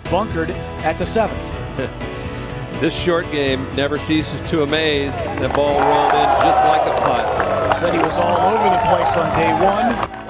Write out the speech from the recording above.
bunkered at the 7th. This short game never ceases to amaze. The ball rolled in just like a putt. Said he was all over the place on day 1.